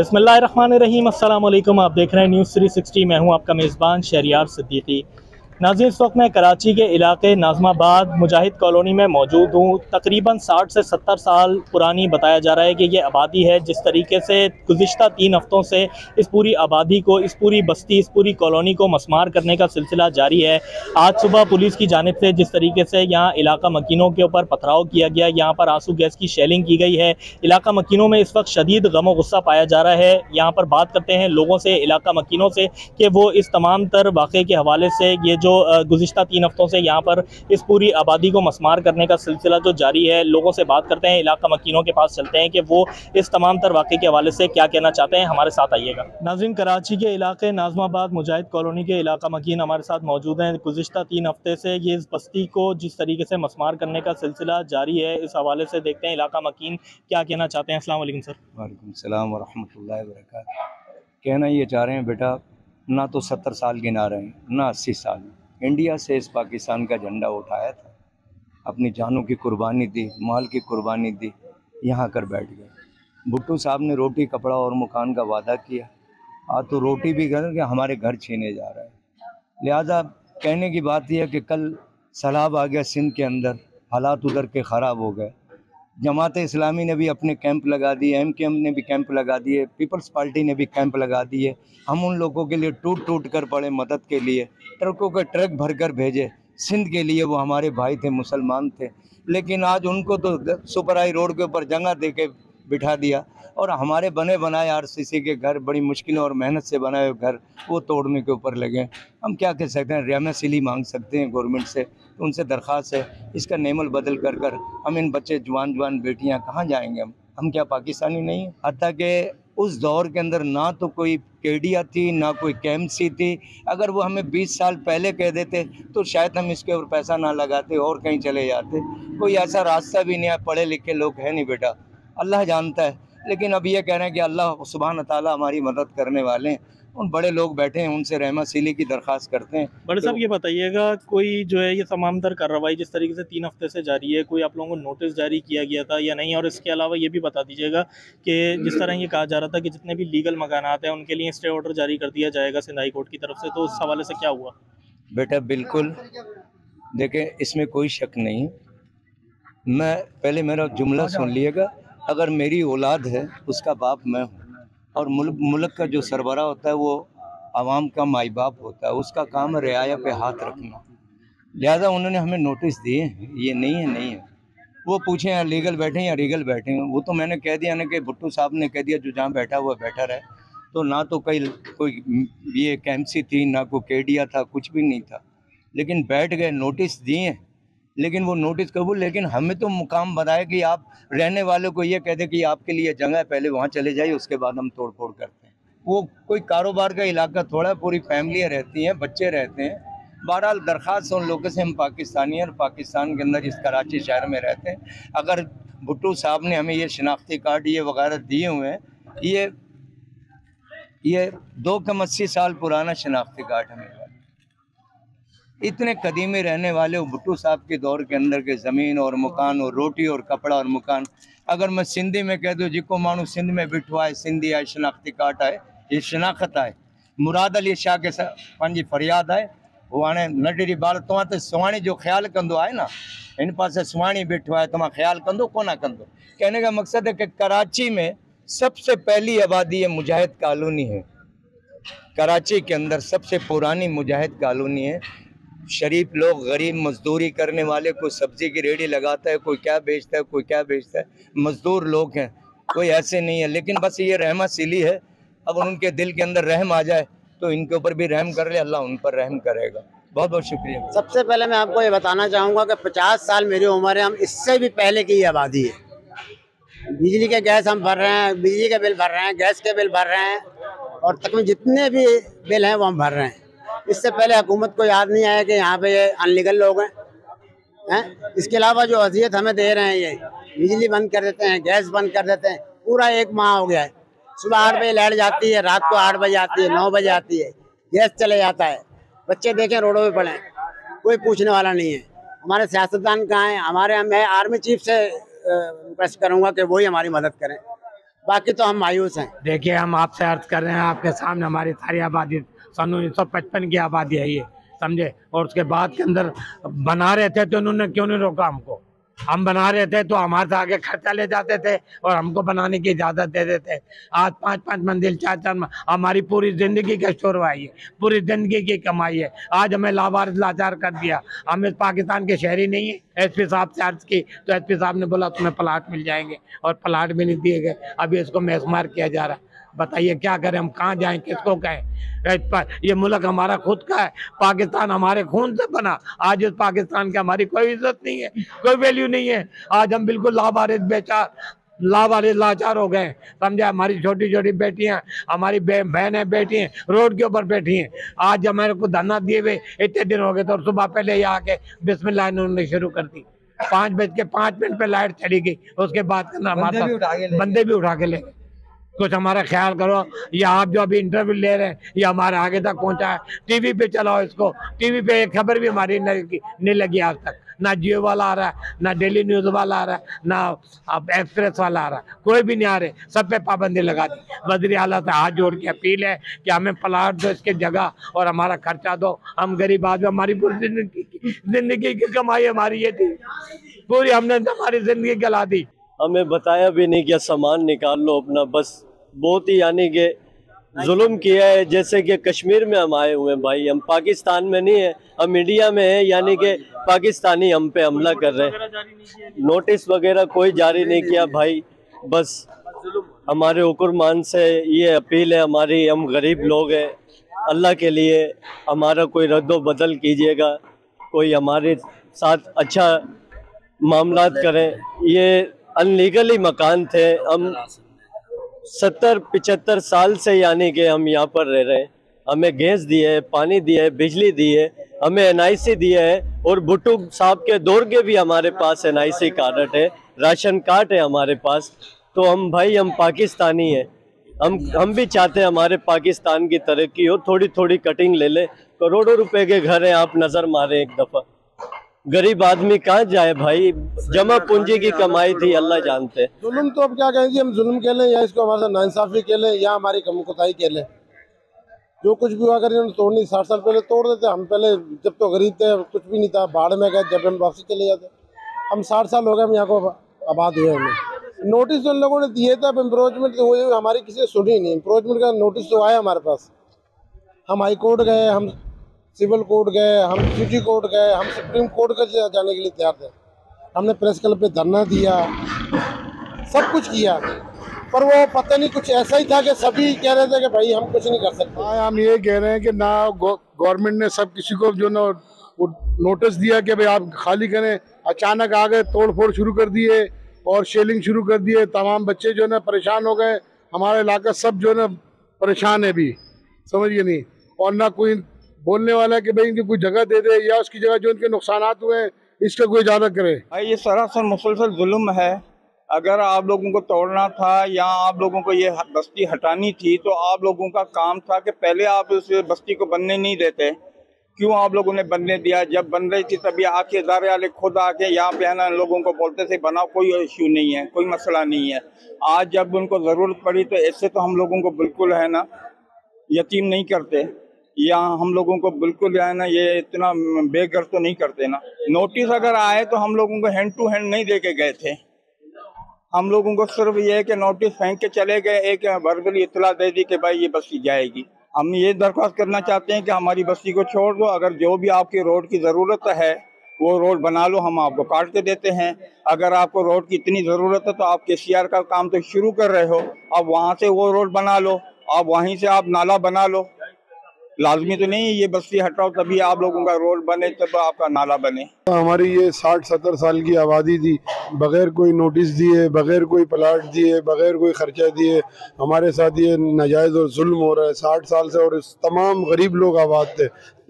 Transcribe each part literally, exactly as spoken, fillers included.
बिस्मिल्लाहिर्रहमानिर्रहीम, अस्सलाम वालेकुम। आप देख रहे हैं न्यूज़ थ्री सिक्सटी। मैं हूं आपका मेज़बान शहरियार सिद्दीकी। नाज़रीन, इस वक्त मैं कराची के इलाके नाज़माबाद मुजाहिद कॉलोनी में मौजूद हूं। तकरीबन साठ से सत्तर साल पुरानी बताया जा रहा है कि ये आबादी है। जिस तरीके से गुज़िश्ता तीन हफ़्तों से इस पूरी आबादी को, इस पूरी बस्ती, इस पूरी कॉलोनी को मस्मार करने का सिलसिला जारी है। आज सुबह पुलिस की जानिब से जिस तरीके से यहाँ इलाका मकीनों के ऊपर पथराव किया गया, यहाँ पर आंसू गैस की शेलिंग की गई है। इलाका मकीनों में इस वक्त शदीद गम गुस्सा पाया जा रहा है। यहाँ पर बात करते हैं लोगों से, इलाका मकीनों से, कि वो इस तमाम तर वाक़े के हवाले से, ये जो गुज़िश्ता तीन हफ्तों से यहाँ पर इस पूरी आबादी को मस्मार करने का सिलसिला जो जारी है, लोगों से बात करते हैं, इलाका मकीनों के पास चलते हैं कि वो इस तमाम तर वाक़े के हवाले से क्या कहना चाहते हैं। हमारे साथ आइएगा। नाज़रीन, कराची के इलाके नाज़माबाद मुजाहिद कॉलोनी के इलाका मकीन हमारे साथ मौजूद हैं। गुज़िश्ता तीन हफ्ते से ये इस बस्ती को जिस तरीके से मस्मार करने का सिलसिला जारी है, इस हवाले से देखते हैं इलाका मकीन क्या कहना चाहते हैं। अस्सलाम वालेकुम सर। वालेकुम सलाम व रहमतुल्लाहि व बरकातहू। कहना ये चाह रहे हैं बेटा, ना तो सत्तर साल गिना रहे हैं, ना अस्सी साल। इंडिया से इस पाकिस्तान का झंडा उठाया था, अपनी जानों की कुर्बानी दी, माल की कुर्बानी दी, यहाँ कर बैठ गए। भुट्टो साहब ने रोटी, कपड़ा और मकान का वादा किया, आज तो रोटी भी घर के हमारे घर छीने जा रहा है। लिहाजा कहने की बात यह है कि कल सैलाब आ गया सिंध के अंदर, हालात उधर के ख़राब हो गए। जमात इस्लामी ने भी अपने कैंप लगा दिए, एम के एम ने भी कैंप लगा दिए, पीपल्स पार्टी ने भी कैंप लगा दिए। हम उन लोगों के लिए टूट टूट कर पड़े मदद के लिए, ट्रकों के ट्रक भर कर भेजे सिंध के लिए। वो हमारे भाई थे, मुसलमान थे, लेकिन आज उनको तो सुपराई रोड के ऊपर जगह दे के बिठा दिया और हमारे बने बनाए आरसीसी के घर, बड़ी मुश्किलों और मेहनत से बनाए हुए घर, वो तोड़ने के ऊपर लगे। हम क्या कह सकते हैं, रहमसिली मांग सकते हैं गवर्नमेंट से। तो उनसे दरख्वास्त है, इसका नेमल बदल कर कर हम इन बच्चे जवान जवान बेटियां कहाँ जाएंगे? हम हम क्या पाकिस्तानी नहीं हैं? हत्ता कि उस दौर के अंदर ना तो कोई केडिया थी, ना कोई कैमसी थी। अगर वो हमें बीस साल पहले कह देते तो शायद हम इसके ऊपर पैसा ना लगाते और कहीं चले जाते। कोई ऐसा रास्ता भी नहीं है, पढ़े लिखे लोग हैं नहीं बेटा, अल्लाह जानता है। लेकिन अब ये कह रहे हैं कि अल्लाह सुभान ताला हमारी मदद करने वाले हैं। उन बड़े लोग बैठे हैं, उनसे रहमसिली की दरख्वास्त करते हैं। बड़े साहब, ये बताइएगा, कोई जो है ये तमाम तर कार्रवाई जिस तरीके से तीन हफ्ते से जारी है, कोई आप लोगों को नोटिस जारी किया गया था या नहीं? और इसके अलावा ये भी बता दीजिएगा कि जिस तरह ये कहा जा रहा था कि जितने भी लीगल मकानात हैं उनके लिए स्टे ऑर्डर जारी कर दिया जाएगा सिंध हाई कोर्ट की तरफ से, तो उस हवाले से क्या हुआ? बेटा बिल्कुल, देखें, इसमें कोई शक नहीं। मैं पहले मेरा जुमला सुन लिएगा। अगर मेरी औलाद है, उसका बाप मैं हूँ, और मुल्क मुल्क का जो सरबराह होता है वो आवाम का माई बाप होता है। उसका काम है रियाया पे हाथ रखना। लिहाजा उन्होंने हमें नोटिस दिए हैं, ये नहीं है नहीं है। वो पूछें या लीगल बैठे या रीगल बैठे हैं, वो तो मैंने कह दिया ना कि भुट्टो साहब ने कह दिया जो जहाँ बैठा हुआ बेटर है। तो ना तो कोई कोई ये कैंपसी थी, ना कोई केडिया था, कुछ भी नहीं था, लेकिन बैठ गए, नोटिस दिए। लेकिन वो नोटिस कबूल, लेकिन हमें तो मुकाम बनाए कि आप रहने वालों को ये कहते कि आपके लिए जगह है, पहले वहाँ चले जाइए, उसके बाद हम तोड़ फोड़ करते हैं। वो कोई कारोबार का इलाका थोड़ा, पूरी फैमिलियाँ रहती हैं, बच्चे रहते हैं। बहरहाल दरख्वास्त उन लोगों से, हम पाकिस्तानी हैं और पाकिस्तान के अंदर इस कराची शहर में रहते हैं। अगर भुट्टो साहब ने हमें ये शनाख्ती कार्ड ये वगैरह दिए हुए हैं, ये ये दो कम अस्सी साल पुराना शनाख्ती कार्ड हमें, इतने कदीमे रहने वाले भुट्टो साहब के दौर के अंदर के ज़मीन और मकान और रोटी और कपड़ा और मकान। अगर मैं सिंधी में कह दूँ, जिको मानू सिंध में बिठो आहे, सिंधी आहे, शनाख्ती कार्ड आहे, ये शनाख्त आहे। मुराद अली शाह के पंहिंजी फरियाद आहे। वो हाणे नंढड़ी ॿार तव्हां त सुवाणी जो ख़्यालु कंदो आहे न, हिन पासे सुवाणी बिठो आहे, तव्हां ख़्यालु कंदो कोन कंदो? कहने का मकसद है कि कराची में सबसे पहली आबादी ये मुजाहिद कॉलोनी है। कराची के अंदर सबसे पुरानी मुजाहिद कॉलोनी है। शरीफ लोग, गरीब, मजदूरी करने वाले, कोई सब्जी की रेडी लगाता है, कोई क्या बेचता है, कोई क्या बेचता है, मजदूर लोग हैं, कोई ऐसे नहीं है। लेकिन बस ये रहमसिली है, अगर उनके दिल के अंदर रहम आ जाए तो इनके ऊपर भी रहम कर ले, अल्लाह उन पर रहम करेगा। बहुत बहुत शुक्रिया। सबसे पहले मैं आपको ये बताना चाहूँगा कि पचास साल मेरी उम्र है, हम इससे भी पहले की आबादी है। बिजली के गैस हम भर रहे हैं, बिजली के बिल भर रहे हैं, गैस के बिल भर रहे हैं, और तकरीबन जितने भी बिल हैं वो हम भर रहे हैं। इससे पहले हुकूमत को याद नहीं आया कि यहाँ पे ये अनलीगल लोग हैं हैं इसके अलावा जो अजियत हमें दे रहे हैं, ये बिजली बंद कर देते हैं, गैस बंद कर देते हैं। पूरा एक माह हो गया है, सुबह आठ बजे लाइट जाती है, रात को आठ बजे आती है, नौ बजे आती है, गैस चले जाता है। बच्चे देखें रोडों पे पड़े, कोई पूछने वाला नहीं है। हमारे सियासतदान कहाँ हैं? हमारे मैं आर्मी चीफ से रिक्वेस्ट करूँगा कि वही हमारी मदद करें। बाकी तो हम मायूस हैं। देखिए, हम आपसे अर्ज कर रहे हैं, आपके सामने हमारी सारी आबादी सन उन्नीस सौ पचपन की आबादी है ये, समझे। और उसके बाद के अंदर बना रहे थे तो उन्होंने क्यों नहीं रोका हमको? हम बना रहे थे तो हमारे से आगे खर्चा ले जाते थे और हमको बनाने की इजाजत दे देते। आज पांच पांच मंजिल चार चार मंजिल, हमारी पूरी जिंदगी का शोरवाई है, पूरी जिंदगी की कमाई है। आज हमें लावारिस लाचार कर दिया। हम इस पाकिस्तान के शहरी नहीं है। एसपी साहब से अर्ज की तो एसपी साहब ने बोला तुम्हें प्लाट मिल जाएंगे, और प्लाट भी नहीं दिए गए। अभी इसको मैसमार किया जा रहा है। बताइए क्या करें, हम कहाँ जाएं, किसको कहें? ये मुल्क हमारा खुद का है, पाकिस्तान हमारे खून से बना। आज इस पाकिस्तान की हमारी कोई इज्जत नहीं है, कोई वैल्यू नहीं है। आज हम बिल्कुल लावारिस बेचार लावारिस लाचार हो गए, समझे। हमारी छोटी छोटी बेटियां, हमारी बहनें बेटी हैं, रोड के ऊपर बैठी हैं। आज हमारे को धरना दिए हुए इतने दिन हो गए, तो सुबह पहले यहाँ आके बिस्मिल्लाह उन्होंने शुरू कर दी। पाँच बज के पाँच मिनट पे लाइट चली गई, उसके बाद हमारे बंदे भी उठा के ले गए। कुछ हमारा ख्याल करो। या आप जो अभी इंटरव्यू ले रहे हैं, ये हमारे आगे तक पहुंचा है। टीवी पे चलाओ इसको, टीवी पे एक खबर भी हमारी नहीं लगी आज तक। ना जियो वाला आ रहा है, ना डेली न्यूज वाला आ रहा है, ना अब एक्सप्रेस वाला आ रहा है, कोई भी नहीं आ रहे। सब पे पाबंदी लगा दी। वज़ीर आला से हाथ जोड़ के अपील है कि हमें प्लाट दो, इसके जगह और हमारा खर्चा दो। हम गरीब आदमी, हमारी पूरी जिंदगी जिंदगी की कमाई हमारी ये थी, पूरी हमने हमारी जिंदगी गला दी। हमें बताया भी नहीं कि सामान निकाल लो अपना, बस बहुत ही यानी कि जुल्म किया है। जैसे कि कश्मीर में हम आए हुए हैं भाई, हम पाकिस्तान में नहीं है, हम इंडिया में है, यानी कि पाकिस्तानी हम पे हमला कर रहे हैं। नोटिस वगैरह कोई जारी नहीं किया भाई। बस हमारे हुक्मरान से ये अपील है हमारी, हम गरीब लोग हैं, अल्लाह के लिए हमारा कोई रद्दो बदल कीजिएगा, कोई हमारे साथ अच्छा मामलात करें। ये अनलीगली मकान थे, हम सत्तर पिचहत्तर साल से यानी कि हम यहाँ पर रह रहे हैं। हमें गैस दिए है, पानी दिया है, बिजली दी है, हमें एन आई सी दिया है, और भुट्टो साहब के दौर के भी हमारे पास एन आई सी कार्ड है, राशन कार्ड है हमारे पास। तो हम भाई हम पाकिस्तानी हैं, हम हम भी चाहते हैं हमारे पाकिस्तान की तरक्की हो। थोड़ी थोड़ी कटिंग ले ले, करोड़ों रुपए के घर हैं, आप नज़र मारें एक दफ़ा। गरीब आदमी कहाँ जाए भाई, जमा पूंजी की कमाई थी, अल्लाह जानते। जुल्म तो अब क्या कहें जी, हम जुल्म कह लें या इसको हमारे साथ नाइंसाफी कह लें या हमारी कमकुताई कह लें। जो कुछ भी हुआ कर तोड़नी, साठ साल पहले तोड़ देते हम। पहले जब तो गरीब थे, कुछ भी नहीं था, बाढ़ में गए, जब हम वापसी चले जाते। हम साठ साल हो गए हम यहाँ को आबाद हुए। हमें नोटिस जो लोगों ने दिए थे, अब इम्प्रोचमेंट हुए, हमारी किसी ने सुनी नहीं। इम्प्रोचमेंट का नोटिस तो आया हमारे पास, हम हाई कोर्ट गए, हम सिविल कोर्ट गए, हम सिटी कोर्ट गए, हम सुप्रीम कोर्ट का जाने के लिए तैयार थे। हमने प्रेस क्लब पे धरना दिया, सब कुछ किया, पर वो पता नहीं कुछ ऐसा ही था कि सभी कह रहे थे कि भाई हम कुछ नहीं कर सकते। हाँ, हम ये कह रहे हैं कि ना गवर्नमेंट ने सब किसी को जो ना नोटिस दिया कि भाई आप खाली करें, अचानक आ गए, तोड़ फोड़ शुरू कर दिए और शेलिंग शुरू कर दिए। तमाम बच्चे जो है परेशान हो गए, हमारा इलाका सब जो है परेशान है भी, समझिए नहीं। और ना कोई बोलने वाला है कि भाई इनकी कोई जगह दे दे, या उसकी जगह जो इनके नुकसानात हुए हैं इसका कोई इजाज़त करे। भाई ये सरासर मुसलसल जुल्म है। अगर आप लोगों को तोड़ना था या आप लोगों को ये बस्ती हटानी थी, तो आप लोगों का काम था कि पहले आप उस बस्ती को बनने नहीं देते। क्यों आप लोगों ने बनने दिया? जब बन रही थी तभी आके इदारे वाले खुद आके यहाँ पे है ना लोगों को बोलते थे बनाओ, कोई इश्यू नहीं है, कोई मसला नहीं है। आज जब उनको ज़रूरत पड़ी तो ऐसे तो हम लोगों को बिल्कुल है ना यतीम नहीं करते, या हम लोगों को बिल्कुल है ना ये इतना बेघर तो नहीं करते ना। नोटिस अगर आए तो हम लोगों को हैंड टू हैंड नहीं दे के गए थे। हम लोगों को सिर्फ ये है कि नोटिस फेंक के चले गए, एक वर्बली इतला दे दी कि भाई ये बस्ती जाएगी। हम ये दरख्वास्त करना चाहते हैं कि हमारी बस्ती को छोड़ दो। अगर जो भी आपकी रोड की ज़रूरत है वो रोड बना लो, हम आपको काट के देते हैं। अगर आपको रोड की इतनी ज़रूरत है तो आप के सी आर का काम तो शुरू कर रहे हो, आप वहाँ से वो रोड बना लो, आप वहीं से आप नाला बना लो। लाजमी तो नहीं ये बस्ती हटाओ तभी आप लोगों का रोड बने, तब आपका नाला बने। हमारी ये साठ सत्तर साल की आबादी थी, बगैर कोई नोटिस दिए, बगैर कोई प्लाट दिए, बगैर कोई खर्चा दिए हमारे साथ ये नाजायज़ और जुल्म हो रहा है साठ साल से। और इस तमाम गरीब लोग आबाद थे,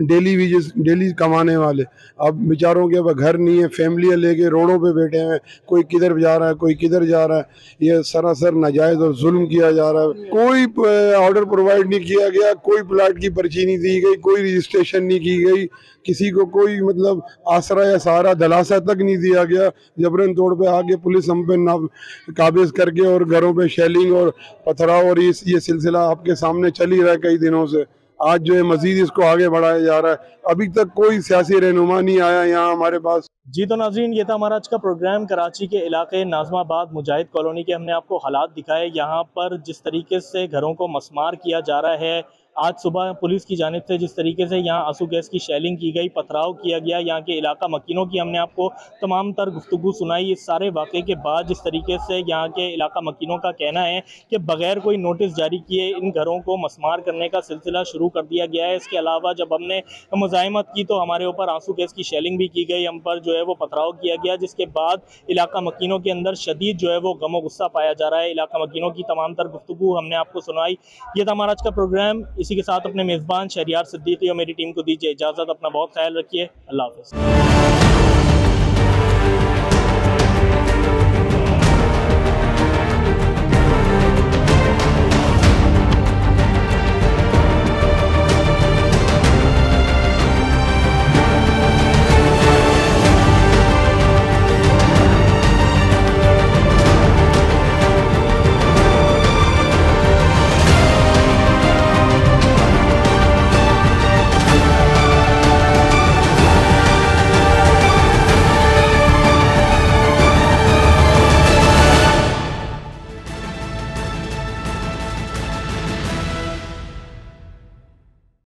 डेली वेजेस डेली कमाने वाले, अब बेचारों के अब घर नहीं है, फैमिलियाँ लेके रोडों पे बैठे हैं, कोई किधर जा रहा है कोई किधर जा रहा है। ये सरासर नाजायज़ और जुल्म किया जा रहा है। कोई ऑर्डर प्रोवाइड नहीं किया गया, कोई प्लाट की पर्ची नहीं दी गई, कोई रजिस्ट्रेशन नहीं की गई, किसी को कोई मतलब आसरा या सहारा दलासा तक नहीं दिया गया। जबरन तौर पे आगे पुलिस हम पे ना काबिज करके और घरों पे शेलिंग और पथराव और इस ये सिलसिला आपके सामने चल ही रहा है कई दिनों से। आज जो है मजीद इसको आगे बढ़ाया जा रहा है। अभी तक कोई सियासी रहनुमा नहीं आया यहाँ हमारे पास। जी तो नाज़रीन, ये था हमारा आज का प्रोग्राम। कराची के इलाके नाज़माबाद मुजाहिद कॉलोनी के हमने आपको हालात दिखाए। यहाँ पर जिस तरीके से घरों को मस्मार किया जा रहा है, आज सुबह पुलिस की जानिब से जिस तरीके से यहाँ आंसू गैस की शेलिंग की गई, पथराव किया गया, यहाँ के इलाका मकीनों की हमने आपको तमाम तर गुफ्तगू सुनाई। इस सारे वाक़े के बाद जिस तरीके से यहाँ के इलाका मकीनों का कहना है कि बग़ैर कोई नोटिस जारी किए इन घरों को मस्मार करने का सिलसिला शुरू कर दिया गया है। इसके अलावा जब हमने मुज़ाहिमत की तो हमारे ऊपर आंसू गैस की शेलिंग भी की गई, हम पर जो है वो पथराव किया गया, जिसके बाद इलाका मकीनों के अंदर शदीद जो है वो गम गुस्सा पाया जा रहा है। इलाका मकीनों की तमाम तर गुफ्तगू हमने आपको सुनाई। ये था हमारा आज का प्रोग्राम। इसी के साथ अपने मेज़बान शहरियार सिद्दीकी और मेरी टीम को दीजिए इजाज़त। अपना बहुत ख्याल रखिए। अल्लाह हाफ़िज़।